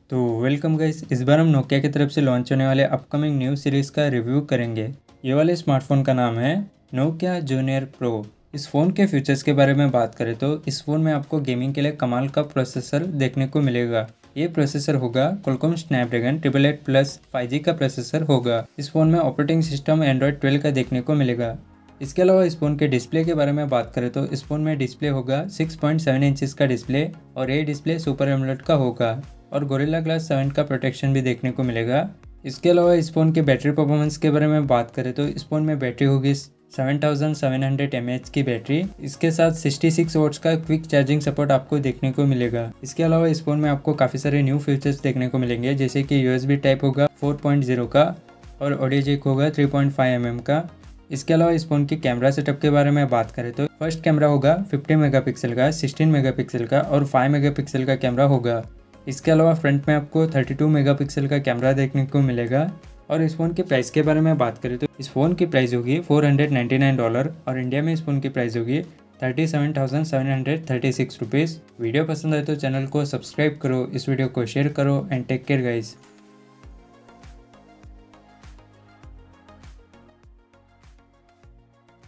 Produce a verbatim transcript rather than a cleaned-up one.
तो welcome guys, इस बार हम नोकिया की तरफ से लॉन्च होने वाले अपकमिंग न्यू सीरीज़ का रिव्यू करेंगे। ये वाले स्मार्टफोन का नाम है नोकिया जूनियर प्रो। इस फ़ोन के फीचर्स के बारे में बात करें तो इस फ़ोन में आपको गेमिंग के लिए कमाल का प्रोसेसर देखने को मिलेगा। ये प्रोसेसर होगा Qualcomm Snapdragon triple eight plus five G का प्रोसेसर होगा। इस फ़ोन में ऑपरेटिंग सिस्टम एंड्रॉयड ट्वेल्व का देखने को मिलेगा। इसके अलावा इस फ़ोन के डिस्प्ले के बारे में बात करें तो इस फ़ोन में डिस्प्ले होगा सिक्स पॉइंट सेवन इंचेस का डिस्प्ले और ये डिस्प्ले सुपर एमोलेड का होगा और गोरिल्ला ग्लास सेवन का प्रोटेक्शन भी देखने को मिलेगा। इसके अलावा इस फ़ोन के बैटरी परफॉर्मेंस के बारे में बात करें तो इस फ़ोन में बैटरी होगी seven thousand seven hundred M A H की बैटरी। इसके साथ सिक्सटी सिक्स वोट्स का क्विक चार्जिंग सपोर्ट आपको देखने को मिलेगा। इसके अलावा इस फ़ोन में आपको काफ़ी सारे न्यू फीचर्स देखने को मिलेंगे, जैसे कि यू एस बी टाइप होगा फोर पॉइंट ज़ीरो का और ऑडियो जैक होगा three point five M M का। इसके अलावा इस फ़ोन की कैमरा सेटअप के बारे में बात करें तो फर्स्ट कैमरा होगा फिफ्टी मेगापिक्सल का, सिक्सटीन मेगापिक्सल का और फाइव मेगापिक्सल का कैमरा होगा। इसके अलावा फ्रंट में आपको थर्टी टू मेगापिक्सल का कैमरा देखने को मिलेगा। और इस फ़ोन के प्राइस के बारे में बात करें तो इस फ़ोन की प्राइस होगी four hundred ninety nine dollar और इंडिया में इस फ़ोन की प्राइस होगी thirty seven thousand seven hundred thirty six rupees. Video पसंद आए तो चैनल को सब्सक्राइब करो, इस वीडियो को शेयर करो एंड टेक केयर गाइस।